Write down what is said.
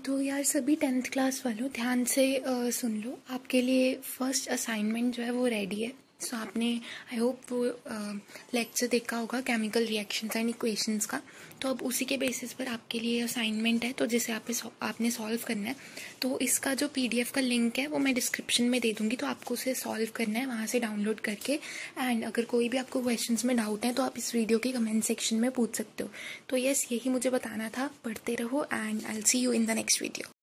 तो यार सभी 10th क्लास वालों ध्यान से सुन लो। आपके लिए फर्स्ट असाइनमेंट जो है वो रेडी है। सो आपने आई होप वो लेक्चर देखा होगा केमिकल रिएक्शंस एंड इक्वेशंस का। तो अब उसी के बेसिस पर आपके लिए असाइनमेंट है, तो जिसे आपने सॉल्व करना है। तो इसका जो PDF का लिंक है वो मैं डिस्क्रिप्शन में दे दूँगी, तो आपको उसे सॉल्व करना है वहाँ से डाउनलोड करके। एंड अगर कोई भी आपको क्वेश्चंस में डाउट है तो आप इस वीडियो के कमेंट सेक्शन में पूछ सकते हो। तो यस, यही मुझे बताना था। पढ़ते रहो and I will see you in the next video.